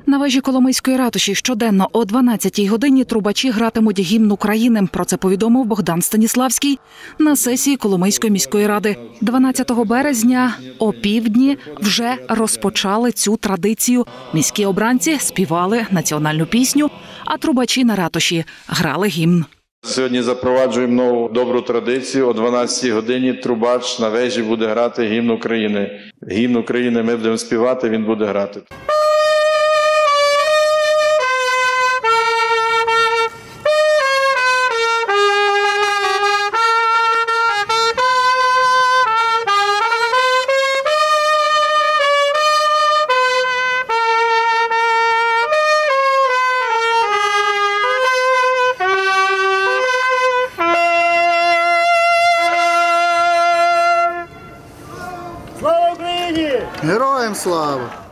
На вежі Коломийської ратуші щоденно о 12-й годині трубачі гратимуть гімн України. Про це повідомив Богдан Станіславський на сесії Коломийської міської ради. 12 березня о півдні вже розпочали цю традицію. Міські обранці співали національну пісню, а трубачі на ратуші грали гімн. Сьогодні запроваджуємо нову добру традицію. О 12-й годині трубач на вежі буде грати гімн України. Гімн України ми будемо співати, він буде грати. Слава Україні! Героям слава!